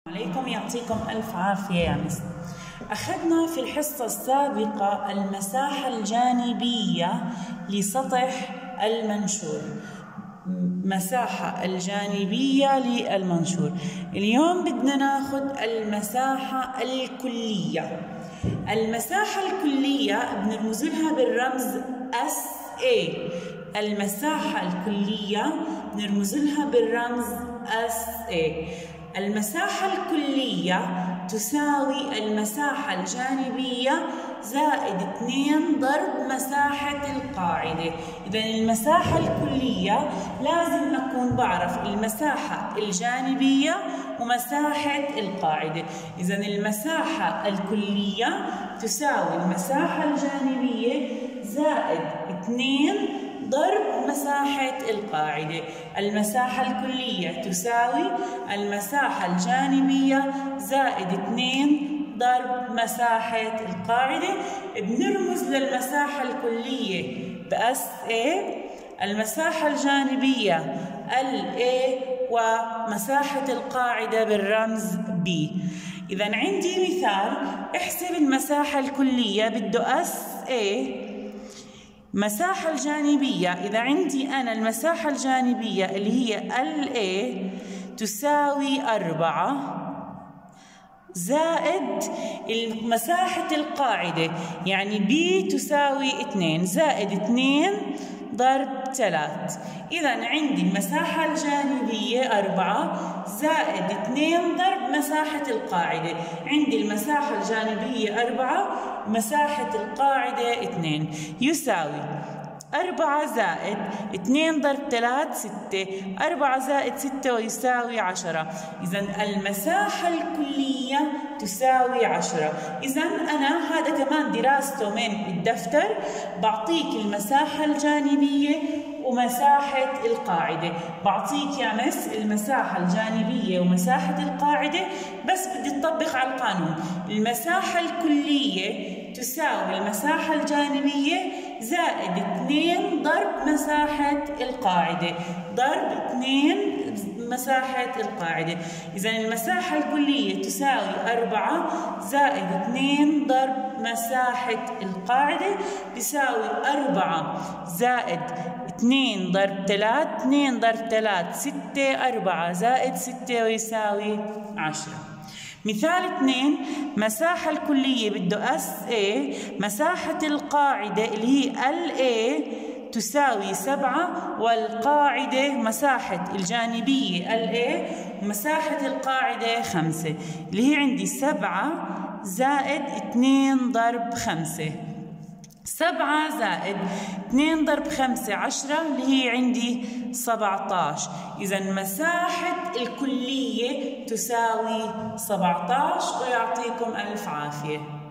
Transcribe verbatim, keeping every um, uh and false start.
عليكم، يعطيكم ألف عافية يا مس. أخذنا في الحصة السابقة المساحة الجانبية لسطح المنشور، مساحة الجانبية للمنشور. اليوم بدنا ناخذ المساحة الكلية. المساحة الكلية بنرمز لها بالرمز إس إيه. المساحة الكلية بنرمز لها بالرمز إس إيه. المساحة الكلية تساوي المساحة الجانبية زائد اثنين ضرب مساحة القاعدة. إذا المساحة الكلية لازم أكون بعرف المساحة الجانبية ومساحة القاعدة. إذا المساحة الكلية تساوي المساحة الجانبية زائد اثنين ضرب مساحة القاعدة. المساحة الكلية تساوي المساحة الجانبية زائد اثنين ضرب مساحة القاعدة. بنرمز للمساحة الكلية بأس إيه، المساحة الجانبية ال إيه، ومساحة القاعدة بالرمز بي. إذا عندي مثال، احسب المساحة الكلية بده أس إيه مساحة الجانبية. إذا عندي أنا المساحة الجانبية اللي هي ال إيه تساوي أربعة زائد مساحة القاعدة يعني B تساوي اثنين زائد اثنين ضرب ثلاثة. إذا عندي المساحة الجانبية أربعة زائد اثنين ضرب مساحة القاعدة. عندي المساحة الجانبية أربعة، مساحة القاعدة اثنين، يساوي أربعة زائد اثنين ضرب ثلاثة ستة، أربعة زائد ستة ويساوي عشرة. إذا المساحة الكلية تساوي عشرة. إذا أنا هذا كمان دراسته من الدفتر، بعطيك المساحة الجانبية ومساحة القاعدة. بعطيك يا مس المساحة الجانبية ومساحة القاعدة، بس بدي تطبق على القانون. المساحة الكلية تساوي المساحة الجانبية زائد اثنين ضرب مساحة القاعدة، ضرب اثنين مساحة القاعدة. إذا المساحة الكلية تساوي أربعة زائد اثنين ضرب مساحة القاعدة بيساوي أربعة زائد اثنين ضرب ثلاثة، اثنين ضرب ثلاثة ستة، أربعة زائد ستة ويساوي عشرة. مثال اثنين، مساحة الكلية بده اس ايه، مساحة القاعدة اللي هي ال ايه تساوي سبعة، والقاعدة مساحة الجانبية ال ايه ومساحة القاعدة خمسة، اللي هي عندي سبعة زائد اثنين ضرب خمسة. سبعة زائد اثنين ضرب خمسة عشرة، اللي هي عندي سبعة عشر. إذا مساحة الكلية تساوي سبعة عشر، ويعطيكم ألف عافية.